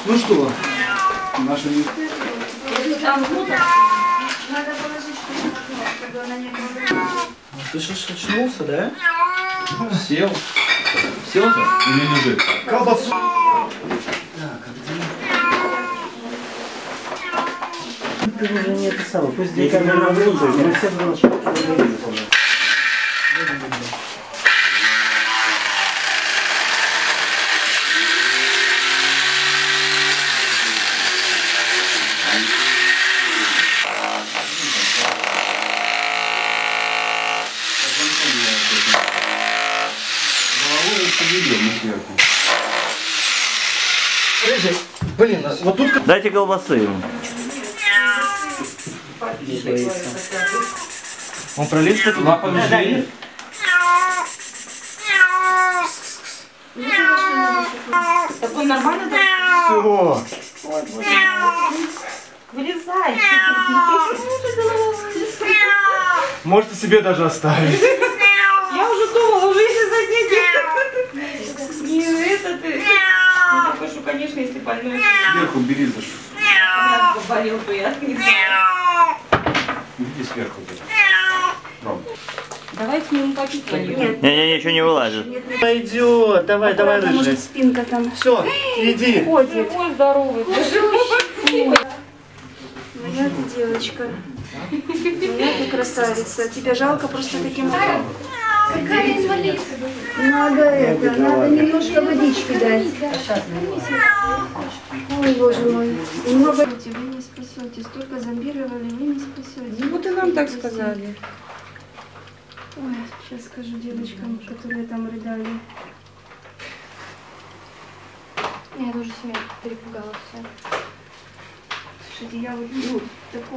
Ну что, наша... Там внутрь надо положить что-то на дно, чтобы она не говорила. Ты же очнулся, да? Сел? Сел же или лежит? Колбасу. Ты уже не это самое, пусть здесь камера выйдет, мы все будем начать. Рыжий, блин, вот тут... Дайте колбасы ему. Он пролез тут Лапами жили? Так он нормально так? Все. Вылезай. Можете себе даже оставить. Я уже думала, уже если соседи. Не это ты. Ну такой, что, конечно, если больной. Сверху бери за что. Я поболел бы, я не знаю. Иди сверху. Ром. Давайте мы ему попить пойдем. Не, ничего не вылазит. Пойдет, давай, давай, Рыжий. Может, спинка там. Все, иди. Ходит. Ой, здоровый. Моя ты девочка. Моя ты красавица. Тебя жалко просто таким образом. Какая инвалид? Надо немножко водички дать. Ой, боже мой. Немного... Вы не спасете. Столько зомбировали, вы не спасете. Вот и нам так сказали. Ой, сейчас скажу девочкам, которые там рыдали. Я тоже себя перепугалась. Слушайте, я вот, ну, такой...